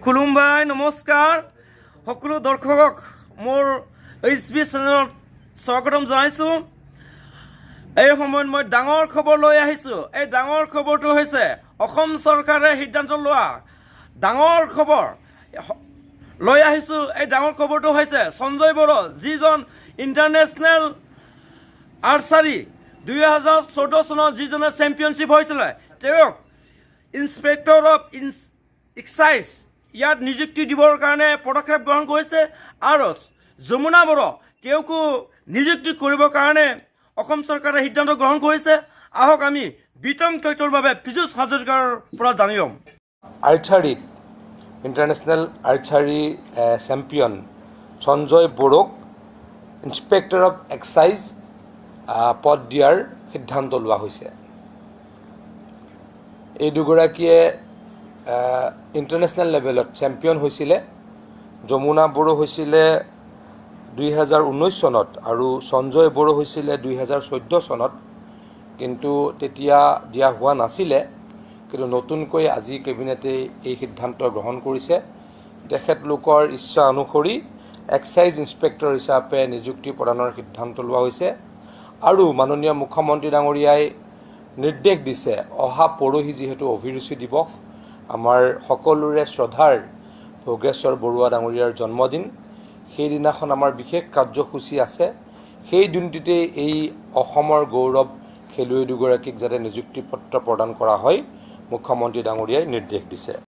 খুলুমবাই নমস্কাৰ সকলো দৰ্শকক মোৰ HB চেনেলত স্বাগতম জনাইছো। এই সময়ত মই ডাঙৰ খবৰ লৈ আহিছো। এই ডাঙৰ খবৰটো হৈছে অসম চৰকাৰে সিদ্ধান্ত লোৱা ডাঙৰ খবৰ লৈ আহিছো। এই ডাঙৰ খবৰটো হৈছে সঞ্জয় বড়ো যিজন ইণ্টাৰনেশ্যনেল আৰ্চাৰী 2014 চনত যিজনে চেম্পিয়নশ্বিপ হৈছিল তেওঁক ইন্সপেক্টৰ অফ এক্সাইজ ইয়াত নিযুক্তি দিবৰ কাৰণে পদক্ষেপ গ্ৰহণ কৰিছে আৰু যমুনা বড়ো তেওঁকো নিযুক্তি কৰিবৰ কাৰণে অসম চৰকাৰে সিদ্ধান্ত গ্ৰহণ কৰিছে। আহক আমি বিতং তথ্যৰ বাবে পীযুষ হাজৰিকাৰ পৰা জানিম। আৰ্চাৰীত ইণ্টাৰনেশ্যনেল আৰ্চাৰী চেম্পিয়ন সঞ্জয় বড়োক ইন্সপেক্টৰ অফ এক্সাইজ পদ দিয়াৰ সিদ্ধান্ত লোৱা হৈছে। এই দুগৰাকীয়ে ইণ্টাৰনেশ্যনেল লেভেলত চেম্পিয়ন হৈছিলে। যমুনা বড়ো হৈছিলে 2019 চনত আৰু সঞ্জয় বড়ো হৈছিলে 2014 চনত, কিন্তু তেতিয়া দিয়া হোৱা নাছিলে। কিন্তু নতুনকৈ আজি কেবিনেটে এই সিদ্ধান্ত গ্ৰহণ কৰিছে। তেখেতলোকৰ ইচ্ছা অনুসৰি এক্সাইজ ইন্সপেক্টৰ হিচাপে নিযুক্তি প্ৰদানৰ সিদ্ধান্ত লোৱা হৈছে আৰু মাননীয় মুখ্যমন্ত্ৰী ডাঙৰীয়াই নিৰ্দেশ দিছে অহা পৰহি যিহেতু অভিৰুচি দিৱস, আমাৰ সকলোৰে শ্ৰদ্ধাৰ ভোগেশ্বৰ বৰুৱা ডাঙৰীয়াৰ জন্মদিন, সেইদিনাখন আমাৰ বিশেষ কাৰ্যসূচী আছে। সেই দিনটোতেই এই অসমৰ গৌৰৱ খেলুৱৈ দুগৰাকীক যাতে নিযুক্তি পত্ৰ প্ৰদান কৰা হয় মুখ্যমন্ত্ৰী ডাঙৰীয়াই নিৰ্দেশ দিছে।